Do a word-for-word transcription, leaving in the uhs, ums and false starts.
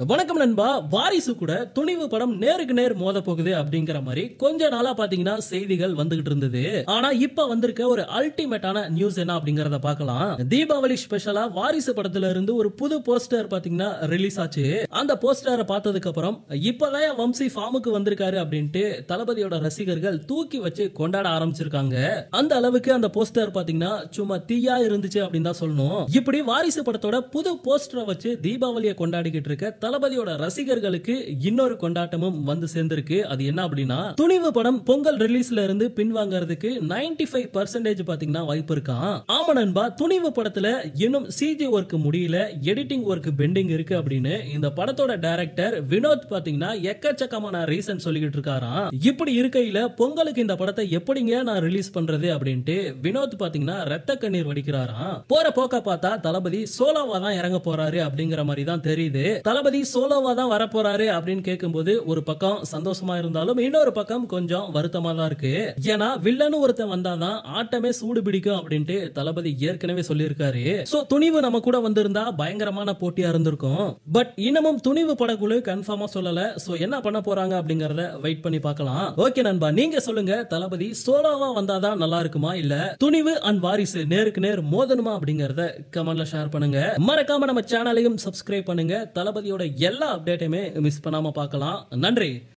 வணக்கம் நண்பா. வாரிசு கூட துணிவு படம் நேருக்கு நேர் மோத போகுது அப்படிங்கிற மாதிரி கொஞ்ச நாளா பாத்தீங்கன்னா செய்திகள் வந்துகிட்டு இருந்தது. ஆனா இப்ப வந்திருக்க ஒரு அல்டிமேட்டான நியூஸ் என்ன அப்படிங்கறத பார்க்கலாம். தீபாவளி ஸ்பெஷலா வாரிசு படத்துல இருந்து ஒரு புது போஸ்டர் பாத்தீங்கன்னா ரிலீஸ் ஆச்சு. அந்த போஸ்டரை பார்த்ததுக்கு அப்புறம் இப்பதான் வம்சி ஃபார்முக்கு வந்திருக்காரு அப்படின்ட்டு தளபதியோட ரசிகர்கள் தூக்கி வச்சு கொண்டாட ஆரம்பிச்சிருக்காங்க. அந்த அளவுக்கு அந்த போஸ்டர் பாத்தீங்கன்னா சும்மா தீயா இருந்துச்சு அப்படின்னு தான் சொல்லணும். இப்படி வாரிசு படத்தோட புது போஸ்டரை வச்சு தீபாவளியை கொண்டாடிக்கிட்டு இருக்க தளபதியோட ரசிகர்களுக்கு இன்னொரு கொண்டாட்டமும் வந்து சேர்ந்திருக்கு. அது என்ன அப்படின்னா, துணிவு படம் பொங்கல் ரிலீஸ்ல இருந்து பின்வாங்கறதுக்கு தொண்ணூத்தி ஐந்து பர்சன்டேஜ் பாத்தீங்கன்னா வாய்ப்பு இருக்காம். ஆமா நண்பா, துணிவு படத்துல இன்னும் சிஜி ஒர்க் முடியல, எடிட்டிங் ஒர்க் பெண்டிங் இருக்கு அப்படின்னு இந்த படத்தோட டைரக்டர் வினோத் பாத்தீங்கன்னா எக்கச்சக்கமான ரீசன் சொல்லிக்கிட்டு இருக்காராம். இப்படி இருக்கையில பொங்கலுக்கு இந்த படத்தை எப்படிங்க நான் ரிலீஸ் பண்றது அப்படின்ட்டு வினோத் பாத்தீங்கன்னா ரத்த கண்ணீர் வடிக்கிறாராம். போற போக்க பார்த்தா தளபதி சோலோவா தான் இறங்க போறாரு அப்படிங்கிற மாதிரி தான் தெரியுது. தளபதி சோலோவா தான் வர போறாரு அப்படின்னு கேட்கும்போது ஒரு பக்கம் சந்தோஷமா இருந்தாலும் இன்னொரு பக்கம் கொஞ்சம் வருத்தமா தான் இருக்கு. ஏன்னா வில்லன் ஒருத்தன் வந்தாதான் ஆட்டமே சூடு பிடிக்கும் அப்படின்ட்டு தளபதி ஏற்கனவே சொல்லியிருக்காரு. சோ துணிவு நம்ம கூட வந்திருந்தா பயங்கரமான போட்டியா இருந்திருக்கும். பட் இன்னமும் துணிவு படக்குழு கன்ஃபார்மா சொல்லல. சோ என்ன பண்ண போறாங்க அப்படிங்கறத வெயிட் பண்ணி பார்க்கலாம். ஓகே நண்பா, நீங்க சொல்லுங்க, தளபதி சோலோவா வந்தாதான் நல்லா இருக்குமா, இல்ல துணிவு அண்ட் வாரிசு நேருக்கு நேர் மோதணுமா அப்படிங்கறத கமெண்ட்ல ஷேர் பண்ணுங்க. மறக்காம நம்ம சேனலையும் சப்ஸ்கிரைப் பண்ணுங்க. தளபதியோட எல்லா அப்டேட்டையுமே மிஸ் பண்ணாம பார்க்கலாம். நன்றி.